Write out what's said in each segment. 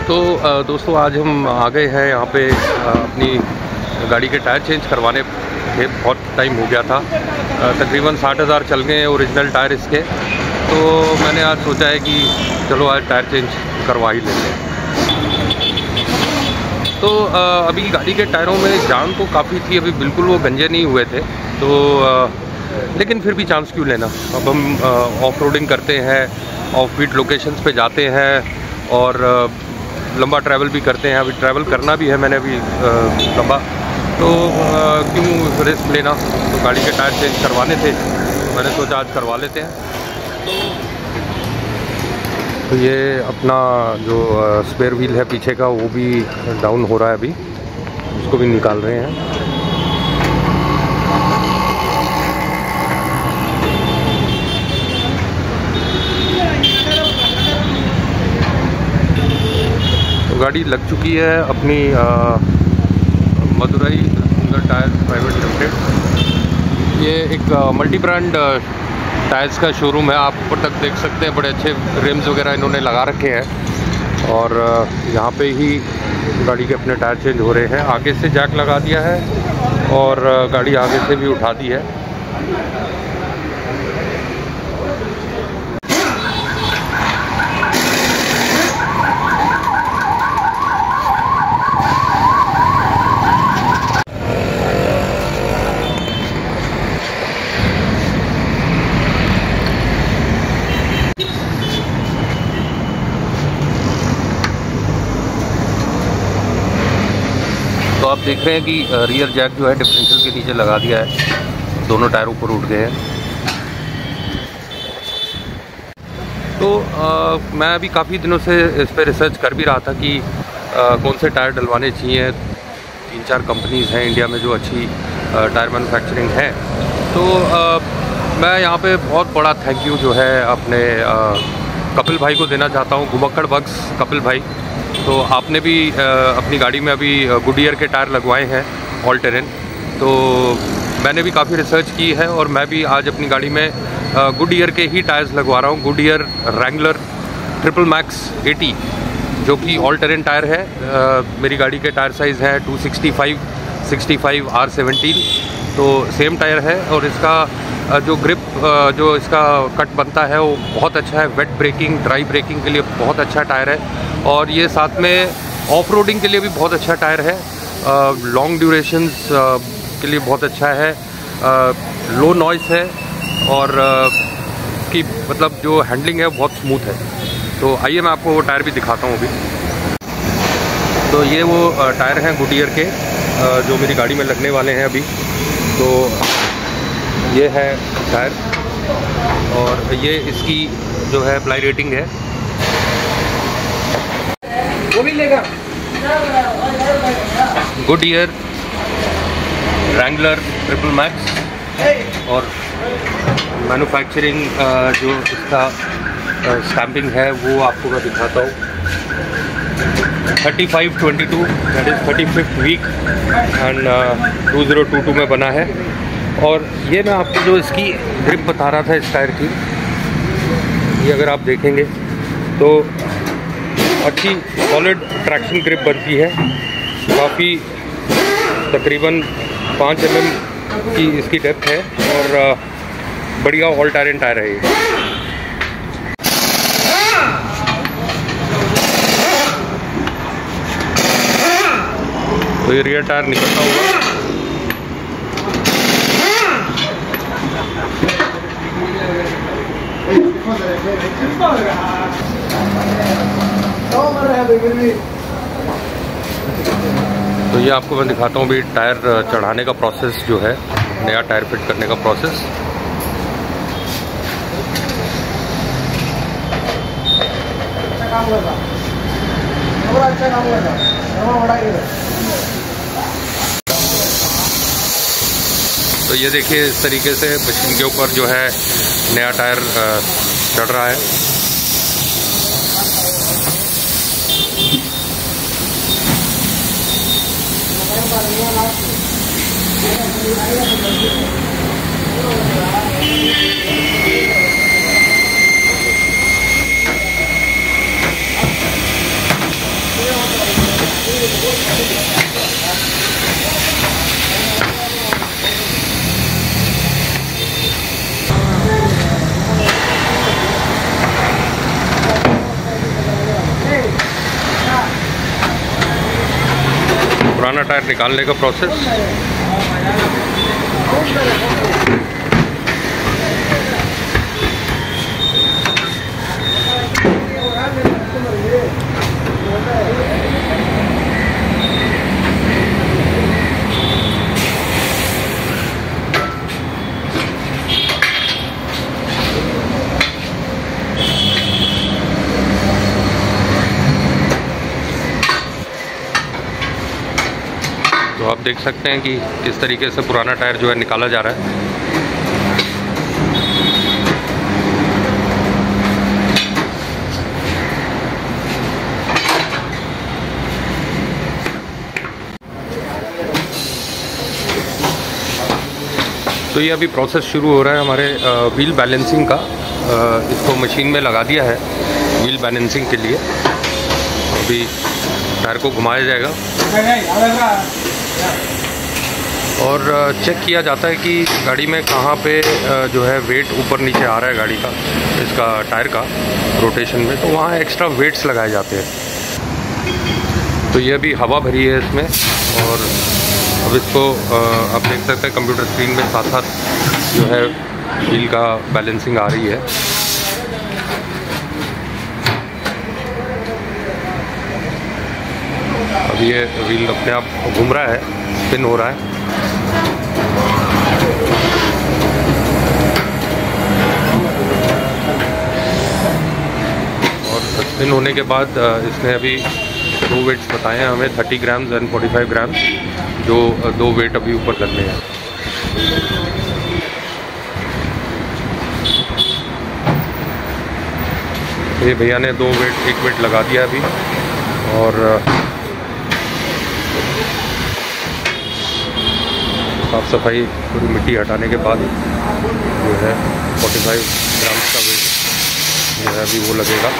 तो दोस्तों आज हम आ गए हैं यहाँ पे अपनी गाड़ी के टायर चेंज करवाने थे। बहुत टाइम हो गया था, तकरीबन 60,000 चल गए ओरिजिनल टायर इसके। तो मैंने आज सोचा है कि चलो आज टायर चेंज करवा ही लेते हैं। तो अभी गाड़ी के टायरों में जान तो काफ़ी थी, अभी बिल्कुल वो गंजे नहीं हुए थे। तो लेकिन फिर भी चांस क्यों लेना। अब हम ऑफ रोडिंग करते हैं, ऑफ बीट लोकेशंस पे जाते हैं और लंबा ट्रैवल भी करते हैं। अभी ट्रैवल करना भी है मैंने अभी लंबा, तो क्यों रिस्क लेना। तो गाड़ी के टायर चेंज करवाने थे, तो मैंने सोचा आज करवा लेते हैं। तो ये अपना जो स्पेयर व्हील है पीछे का वो भी डाउन हो रहा है, अभी उसको भी निकाल रहे हैं। तो गाड़ी लग चुकी है अपनी मदुरई सुंदर टायर प्राइवेट लिमिटेड। ये एक मल्टी ब्रांड टायर्स का शोरूम है। आप ऊपर तक देख सकते हैं, बड़े अच्छे रिम्स वगैरह इन्होंने लगा रखे हैं। और यहाँ पे ही गाड़ी के अपने टायर चेंज हो रहे हैं। आगे से जैक लगा दिया है और गाड़ी आगे से भी उठा दी है। तो आप देख रहे हैं कि रियर जैक जो है डिफरेंशियल के नीचे लगा दिया है, दोनों टायर ऊपर उठ गए हैं। तो मैं अभी काफ़ी दिनों से इस पर रिसर्च कर भी रहा था कि कौन से टायर डलवाने चाहिए। 3-4 कंपनीज़ हैं इंडिया में जो अच्छी टायर मैन्युफैक्चरिंग है। तो मैं यहाँ पे बहुत बड़ा थैंक यू जो है अपने कपिल भाई को देना चाहता हूँ, घुमक्कड़ बग्स कपिल भाई। तो आपने भी अपनी गाड़ी में अभी गुडियर के टायर लगवाए हैं ऑल टेरेन। तो मैंने भी काफ़ी रिसर्च की है और मैं भी आज अपनी गाड़ी में गुडियर के ही टायर्स लगवा रहा हूँ। गुडियर रैंगलर ट्रिपल मैक्स 80 जो कि ऑल टेरेन टायर है। मेरी गाड़ी के टायर साइज़ है 265, 65 R17। तो सेम टायर है और इसका जो ग्रिप जो इसका कट बनता है वो बहुत अच्छा है। वेट ब्रेकिंग, ड्राई ब्रेकिंग के लिए बहुत अच्छा टायर है। और ये साथ में ऑफ रोडिंग के लिए भी बहुत अच्छा टायर है। लॉन्ग ड्यूरेशंस के लिए बहुत अच्छा है। लो नॉइस है और की मतलब जो हैंडलिंग है बहुत स्मूथ है। तो आइए मैं आपको वो टायर भी दिखाता हूँ अभी। तो ये वो टायर हैं गुडियर के जो मेरी गाड़ी में लगने वाले हैं अभी। तो ये है टायर और ये इसकी जो है प्लाई रेटिंग है, वो भी लेगा। गुडियर रैंगलर ट्रिपल मैक्स और मैन्युफैक्चरिंग जो इसका स्टैंपिंग है वो आपको मैं दिखाता हूँ। 3522 that is 35th week and 2022 में बना है। और ये मैं आपको जो इसकी ग्रिप बता रहा था इस टायर की, ये अगर आप देखेंगे तो अच्छी सॉलिड ट्रैक्शन ग्रिप बनती है। काफ़ी तकरीबन 5 mm की इसकी डेप्थ है और बढ़िया ऑल टेरेन टायर है ये। तो ये रियर टायर निकलता होगा। तो ये आपको मैं दिखाता हूँ अभी टायर चढ़ाने का प्रोसेस जो है, नया टायर फिट करने का प्रोसेस। तो ये देखिए इस तरीके से मशीन के ऊपर जो है नया टायर चढ़ रहा है। पुराना टायर निकालने का प्रोसेस। तो आप देख सकते हैं कि किस तरीके से पुराना टायर जो है निकाला जा रहा है। तो ये अभी प्रोसेस शुरू हो रहा है हमारे व्हील बैलेंसिंग का। इसको मशीन में लगा दिया है व्हील बैलेंसिंग के लिए। अभी टायर को घुमाया जाएगा और चेक किया जाता है कि गाड़ी में कहाँ पे जो है वेट ऊपर नीचे आ रहा है गाड़ी का, इसका टायर का रोटेशन में, तो वहाँ एक्स्ट्रा वेट्स लगाए जाते हैं। तो ये अभी हवा भरी है इसमें और अब इसको आप देख सकते हैं कंप्यूटर स्क्रीन में साथ साथ जो है व्हील का बैलेंसिंग आ रही है। अब ये व्हील अपने आप घूम रहा है, स्पिन हो रहा है। और स्पिन होने के बाद इसने अभी 2 वेट्स बताए हैं हमें, 30 ग्राम्स एंड 45 ग्राम्स, जो 2 वेट अभी ऊपर लगने हैं। ये भैया ने 1 वेट लगा दिया अभी और साफ़ सफाई पूरी मिट्टी हटाने के बाद जो है 45 ग्राम्स का वेट जो है अभी वो लगेगा।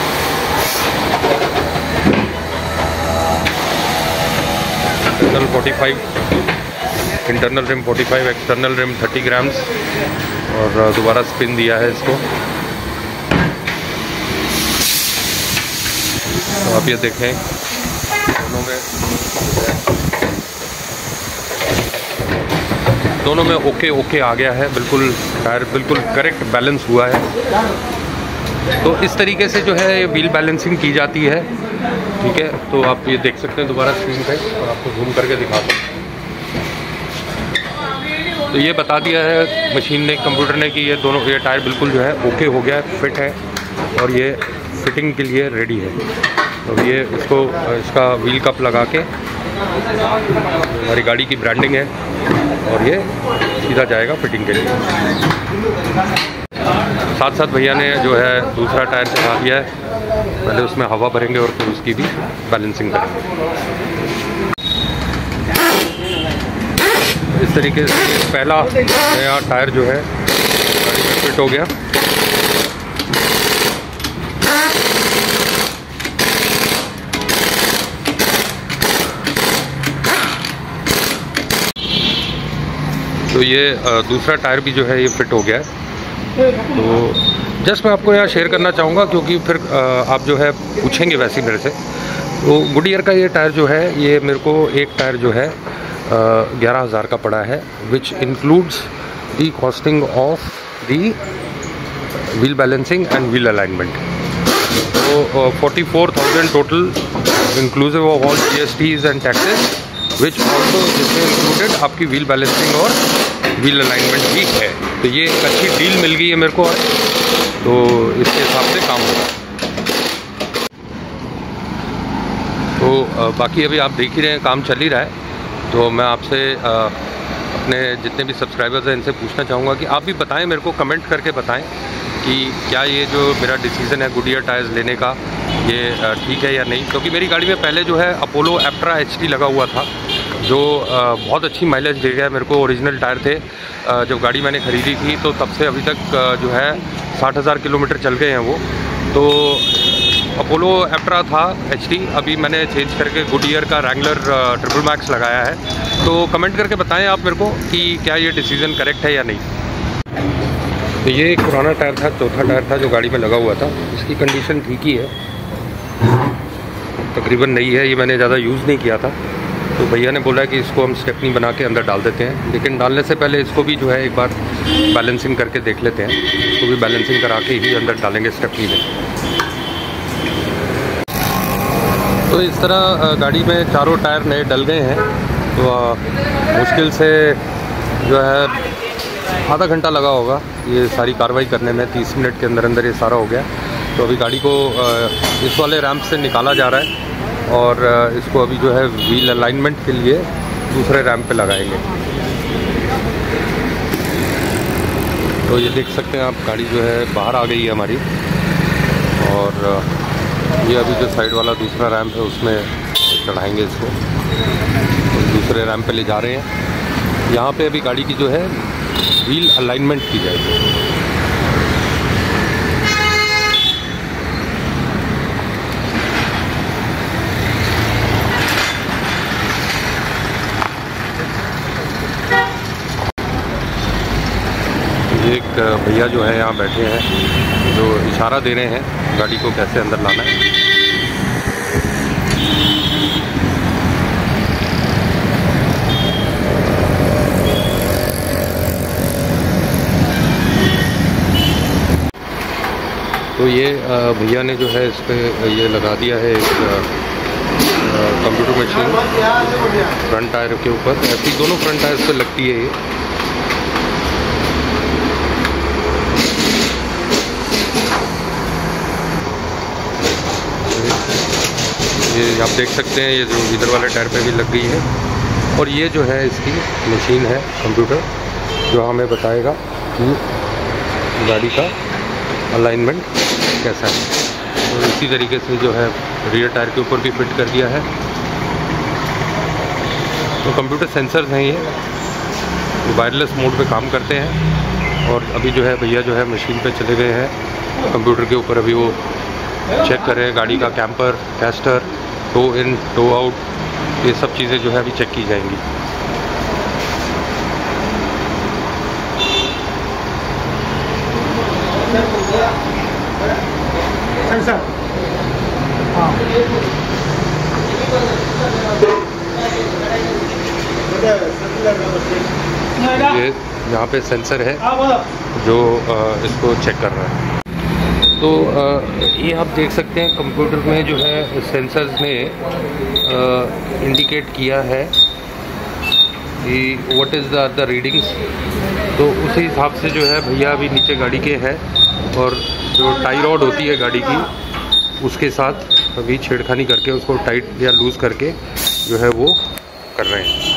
Internal rim 45, external rim 30 grams और दोबारा स्पिन दिया है इसको। तो आप ये देखें दोनों में ओके आ गया है, बिल्कुल टायर बिल्कुल करेक्ट बैलेंस हुआ है। तो इस तरीके से जो है ये व्हील बैलेंसिंग की जाती है। ठीक है, तो आप ये देख सकते हैं दोबारा स्क्रीन पे और आपको जूम करके दिखाता हूँ। तो ये बता दिया है मशीन ने, कंप्यूटर ने, कि ये टायर बिल्कुल जो है ओके हो गया है, फिट है और ये फिटिंग के लिए रेडी है। तो ये इसका व्हील कप लगा के हमारी गाड़ी की ब्रांडिंग है और ये सीधा जाएगा फिटिंग के लिए। साथ साथ भैया ने जो है दूसरा टायर चढ़ा दिया है, पहले उसमें हवा भरेंगे और फिर उसकी भी बैलेंसिंग करेंगे। इस तरीके से पहला नया टायर जो है फिट हो गया। तो ये दूसरा टायर भी जो है ये फिट हो गया है। तो जस्ट मैं आपको यहाँ शेयर करना चाहूँगा क्योंकि फिर आप जो है पूछेंगे वैसे मेरे से। तो गुडियर का ये टायर जो है ये मेरे को एक टायर जो है 11,000 का पड़ा है, which includes the costing of the wheel balancing and wheel alignment. तो 44,000 total inclusive of all GSTs and taxes, which also जिसमें इंक्लूडेड आपकी व्हील बैलेंसिंग और व्हील अलाइनमेंट भी है। तो ये एक अच्छी डील मिल गई है मेरे को, तो इसके हिसाब से काम होगा। तो बाकी अभी आप देख ही रहे हैं काम चल ही रहा है। तो मैं आपसे अपने जितने भी सब्सक्राइबर्स हैं इनसे पूछना चाहूँगा कि आप भी बताएं, मेरे को कमेंट करके बताएं कि क्या ये जो मेरा डिसीज़न है गुडियर टायर्स लेने का ये ठीक है या नहीं। क्योंकि मेरी गाड़ी में पहले जो है अपोलो एप्ट्रा HD लगा हुआ था, जो बहुत अच्छी माइलेज दे गया मेरे को। ओरिजिनल टायर थे, जब गाड़ी मैंने ख़रीदी थी तो तब से अभी तक जो है 60,000 किलोमीटर चल गए हैं वो। तो अपोलो एप्ट्रा था HD, अभी मैंने चेंज करके गुडियर का रैंगलर ट्रिपल मैक्स लगाया है। तो कमेंट करके बताएं आप मेरे को कि क्या ये डिसीज़न करेक्ट है या नहीं। तो ये एक पुराना टायर था, चौथा टायर था जो गाड़ी में लगा हुआ था। इसकी कंडीशन ठीक ही है, तकरीबन नई है, ये मैंने ज़्यादा यूज़ नहीं किया था। तो भैया ने बोला कि इसको हम स्टेपनी बना के अंदर डाल देते हैं, लेकिन डालने से पहले इसको भी जो है एक बार बैलेंसिंग करके देख लेते हैं। इसको भी बैलेंसिंग करा के ही अंदर डालेंगे स्टेपनी में। तो इस तरह गाड़ी में चारों टायर नए डल गए हैं। तो मुश्किल से जो है आधा घंटा लगा होगा ये सारी कार्रवाई करने में। 30 मिनट के अंदर अंदर ये सारा हो गया। तो अभी गाड़ी को इस वाले रैंप से निकाला जा रहा है और इसको अभी जो है व्हील अलाइनमेंट के लिए दूसरे रैंप पे लगाएंगे। तो ये देख सकते हैं आप, गाड़ी जो है बाहर आ गई है हमारी, और ये अभी जो साइड वाला दूसरा रैंप है उसमें चढ़ाएंगे इसको। तो दूसरे रैंप पे ले जा रहे हैं। यहाँ पे अभी गाड़ी की जो है व्हील अलाइनमेंट की जाएगी। एक भैया जो है यहाँ बैठे हैं, जो इशारा दे रहे हैं गाड़ी को कैसे अंदर लाना है। तो ये भैया ने जो है इस पर ये लगा दिया है एक कंप्यूटर मशीन फ्रंट टायर के ऊपर। ऐसी दोनों फ्रंट टायर्स पे लगती है ये आप देख सकते हैं, ये जो इधर वाले टायर पे भी लग गई है। और ये जो है इसकी मशीन है कंप्यूटर, जो हमें बताएगा कि गाड़ी का अलाइनमेंट कैसा है। तो इसी तरीके से जो है रियर टायर के ऊपर भी फिट कर दिया है। तो कंप्यूटर सेंसर्स हैं, ये वायरलेस मोड पे काम करते हैं। और अभी जो है भैया जो है मशीन पे चले गए हैं कंप्यूटर के ऊपर। अभी वो चेक कर रहे हैं गाड़ी का camber, caster, toe in, toe out, ये सब चीज़ें जो है अभी चेक की जाएंगी। ये यहाँ पे सेंसर है जो इसको चेक कर रहा है। तो ये आप देख सकते हैं कंप्यूटर में जो है सेंसर्स ने इंडिकेट किया है कि व्हाट इज़ द रीडिंग्स। तो उसी हिसाब से जो है भैया अभी नीचे गाड़ी के हैं और जो टाई रॉड होती है गाड़ी की उसके साथ अभी छेड़खानी करके उसको टाइट या लूज़ करके जो है वो कर रहे हैं।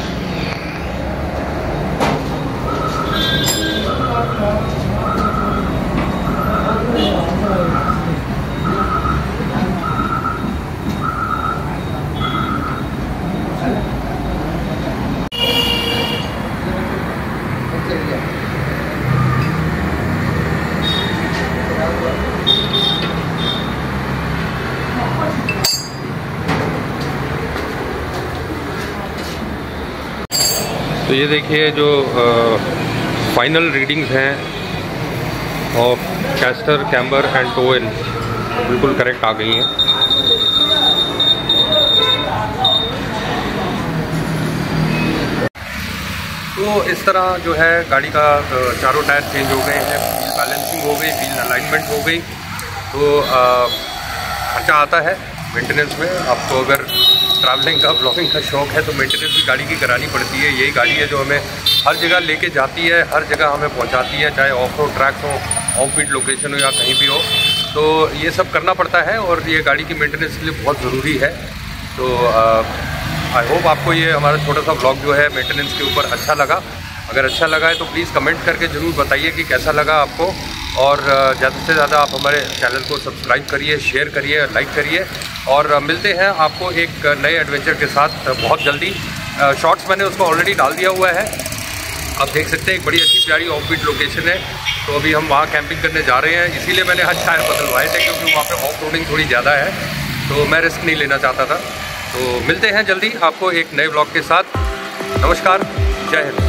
तो ये देखिए जो फाइनल रीडिंग्स हैं of caster, camber and toe in बिल्कुल करेक्ट आ गई हैं। तो इस तरह जो है गाड़ी का चारों टायर चेंज हो गए हैं, बैलेंसिंग हो गई, व्हील अलाइनमेंट हो गई। तो खर्चा आता है मेंटेनेंस में। आपको अगर ट्रैवलिंग का, ब्लॉगिंग का शौक़ है तो मेंटेनेंस भी गाड़ी की करानी पड़ती है। यही गाड़ी है जो हमें हर जगह लेके जाती है, हर जगह हमें पहुंचाती है, चाहे ऑफ रोड ट्रैक्स हो, ऑफ बीट लोकेशन हो या कहीं भी हो। तो ये सब करना पड़ता है और ये गाड़ी की मेंटेनेंस के लिए बहुत ज़रूरी है। तो आई होप आपको ये हमारा छोटा सा ब्लॉग जो है मेंटेनेंस के ऊपर अच्छा लगा। अगर अच्छा लगा है तो प्लीज़ कमेंट करके ज़रूर बताइए कि कैसा लगा आपको। और ज़्यादा से ज़्यादा आप हमारे चैनल को सब्सक्राइब करिए, शेयर करिए, लाइक करिए। और मिलते हैं आपको एक नए एडवेंचर के साथ बहुत जल्दी। शॉर्ट्स मैंने उसको ऑलरेडी डाल दिया हुआ है, आप देख सकते हैं। एक बड़ी अच्छी प्यारी ऑफ बीट लोकेशन है। तो अभी हम वहाँ कैंपिंग करने जा रहे हैं, इसीलिए मैंने आज टायर बदलवाए थे क्योंकि वहाँ पे ऑफ रोडिंग थोड़ी ज़्यादा है, तो मैं रिस्क नहीं लेना चाहता था। तो मिलते हैं जल्दी आपको एक नए ब्लॉग के साथ। नमस्कार, जय हिंद।